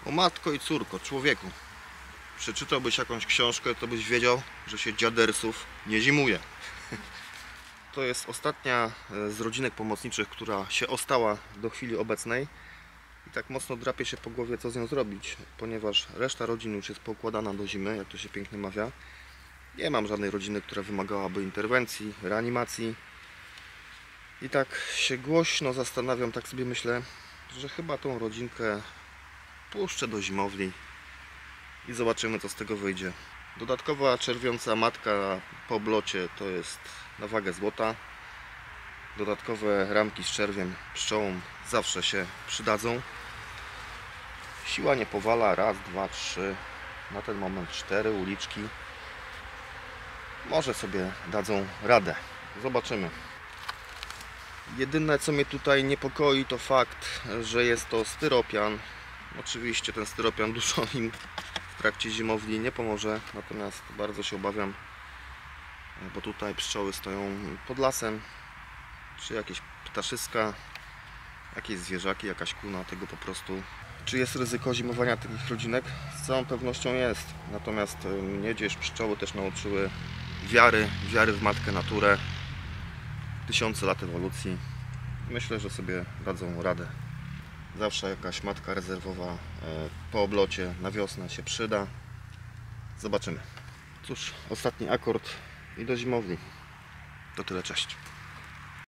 O matko i córko, człowieku, przeczytałbyś jakąś książkę, to byś wiedział, że się dziadersów nie zimuje. To jest ostatnia z rodzinek pomocniczych, która się ostała do chwili obecnej. I tak mocno drapie się po głowie, co z nią zrobić, ponieważ reszta rodzin już jest poukładana do zimy, jak to się pięknie mawia. Nie mam żadnej rodziny, która wymagałaby interwencji, reanimacji. I tak się głośno zastanawiam, tak sobie myślę, że chyba tą rodzinkę puszczę do zimowni i zobaczymy, co z tego wyjdzie. Dodatkowa czerwiąca matka po oblocie to jest na wagę złota. Dodatkowe ramki z czerwiem pszczołom zawsze się przydadzą. Siła nie powala. Raz, dwa, trzy. Na ten moment 4 uliczki. Może sobie dadzą radę. Zobaczymy. Jedyne, co mnie tutaj niepokoi, to fakt, że jest to styropian. Oczywiście ten styropian dużo im w trakcie zimowni nie pomoże. Natomiast bardzo się obawiam, bo tutaj pszczoły stoją pod lasem. Czy jakieś ptaszyska, jakieś zwierzaki, jakaś kuna, tego po prostu. Czy jest ryzyko zimowania takich rodzinek? Z całą pewnością jest. Natomiast mnie gdzieś pszczoły też nauczyły wiary w matkę naturę. Tysiące lat ewolucji. Myślę, że sobie dadzą radę. Zawsze jakaś matka rezerwowa po oblocie na wiosnę się przyda. Zobaczymy. Cóż, ostatni akord i do zimowni. To tyle, cześć.